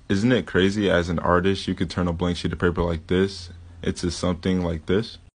Isn't it crazy as an artist you could turn a blank sheet of paper like this into something like this?